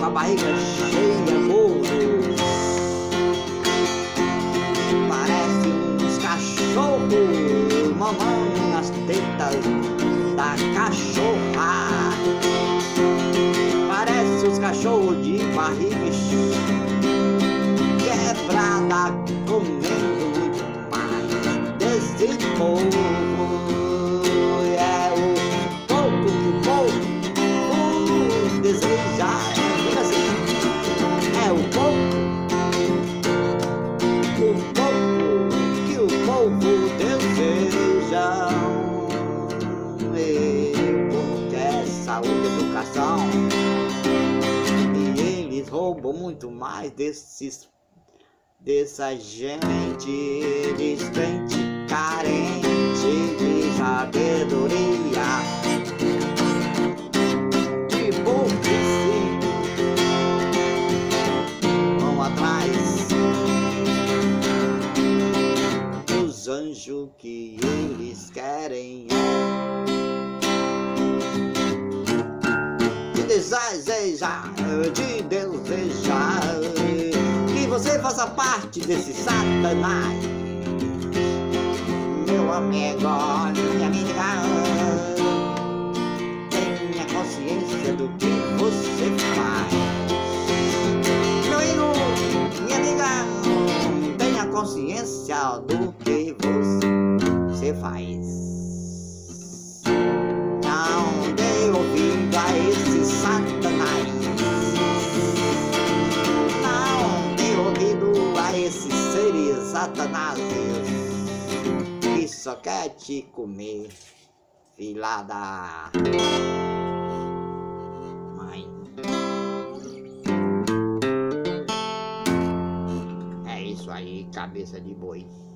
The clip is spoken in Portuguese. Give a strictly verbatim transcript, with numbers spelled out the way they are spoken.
a barriga cheia, gordo. Parece uns cachorros mamando nas tetas da cachorra. Parece os cachorros de barriga quebrada, comendo muito mais desse povo. É o pouco que o povo deseja. Diga assim, é o pouco, o pouco que o povo deseja. E porque é saúde e educação, e eles roubam muito mais desses dessa gente descrente, carente de sabedoria, de burrice. Vão atrás dos anjos que eles querem. De desejar, de desejar que você faça parte desse Satanás. Meu amigo, minha amiga, tenha consciência do que você faz. Meu amigo, minha amiga, tenha consciência do que você faz. Não dê ouvido a esse Satanás. Esses seres satanazes que só quer te comer, filha da mãe. É isso aí, cabeça de boi.